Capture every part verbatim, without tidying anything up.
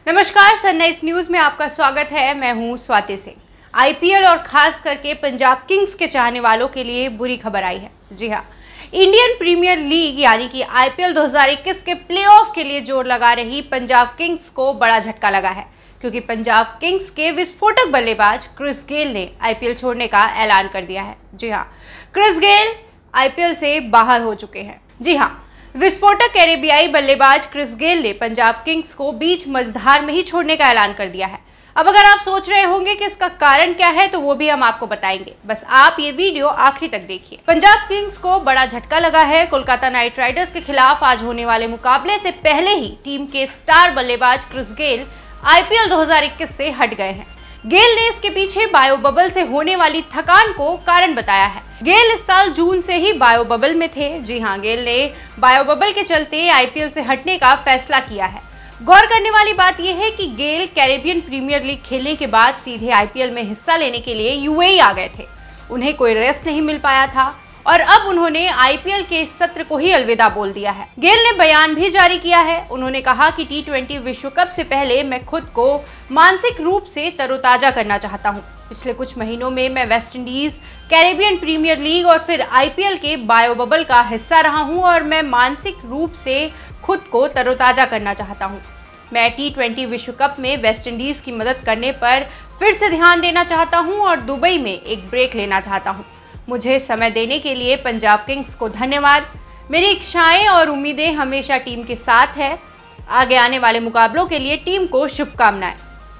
नमस्कार, sunrise news में आपका स्वागत है। मैं हूं स्वाति सिंह। आईपीएल और खास करके पंजाब किंग्स के चाहने वालों के लिए बुरी खबर आई है। जी हां, इंडियन प्रीमियर लीग यानी कि आईपीएल दो हज़ार इक्कीस के प्लेऑफ के लिए जोर लगा रही पंजाब किंग्स को बड़ा झटका लगा है, क्योंकि पंजाब किंग्स के विस्फोटक बल्लेबाज क्रिस गेल ने आईपीएल छोड़ने का ऐलान कर दिया है। जी हाँ, क्रिस गेल आईपीएल से बाहर हो चुके हैं। जी हाँ, विस्फोटक कैरेबियाई बल्लेबाज क्रिस गेल ने पंजाब किंग्स को बीच मझधार में ही छोड़ने का ऐलान कर दिया है। अब अगर आप सोच रहे होंगे कि इसका कारण क्या है, तो वो भी हम आपको बताएंगे। बस आप ये वीडियो आखिरी तक देखिए। पंजाब किंग्स को बड़ा झटका लगा है। कोलकाता नाइट राइडर्स के खिलाफ आज होने वाले मुकाबले से पहले ही टीम के स्टार बल्लेबाज क्रिस गेल आईपीएल दो हज़ार इक्कीस से हट गए हैं। गेल ने इसके पीछे बायो बबल से होने वाली थकान को कारण बताया है। गेल इस साल जून से ही बायो बबल में थे। जी हां, गेल ने बायो बबल के चलते आईपीएल से हटने का फैसला किया है। गौर करने वाली बात यह है कि गेल कैरेबियन प्रीमियर लीग खेलने के बाद सीधे आईपीएल में हिस्सा लेने के लिए यूएई आ गए थे। उन्हें कोई रेस्ट नहीं मिल पाया था और अब उन्होंने आईपीएल के इस सत्र को ही अलविदा बोल दिया है। गेल ने बयान भी जारी किया है। उन्होंने कहा कि टी ट्वेंटी विश्व कप से पहले मैं खुद को मानसिक रूप से तरोताजा करना चाहता हूं। पिछले कुछ महीनों में मैं West Indies, Caribbean Premier League और फिर आईपीएल के बायो बबल का हिस्सा रहा हूं और मैं मानसिक रूप से खुद को तरोताजा करना चाहता हूं। मैं टी ट्वेंटी विश्व कप में वेस्ट इंडीज की मदद करने पर फिर से ध्यान देना चाहता हूं और दुबई में एक ब्रेक लेना चाहता हूं। मुझे समय देने के लिए पंजाब किंग्स को धन्यवाद। मेरी इच्छाएं और उम्मीदें हमेशा टीम के साथ है। आगे आने वाले मुकाबलों के लिए टीम को शुभकामनाएं।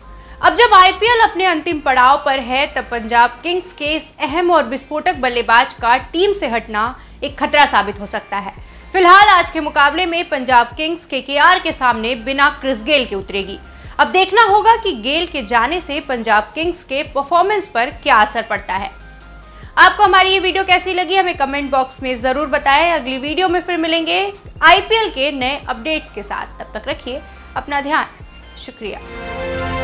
अब जब आईपीएल अपने अंतिम पड़ाव पर है, तब पंजाब किंग्स के इस अहम और विस्फोटक बल्लेबाज का टीम से हटना एक खतरा साबित हो सकता है। फिलहाल आज के मुकाबले में पंजाब किंग्स केकेआर के सामने बिना क्रिस गेल के उतरेगी। अब देखना होगा कि गेल के जाने से पंजाब किंग्स के परफॉर्मेंस पर क्या असर पड़ता है। आपको हमारी ये वीडियो कैसी लगी, हमें कमेंट बॉक्स में जरूर बताएं। अगली वीडियो में फिर मिलेंगे आईपीएल के नए अपडेट्स के साथ। तब तक रखिए अपना ध्यान। शुक्रिया।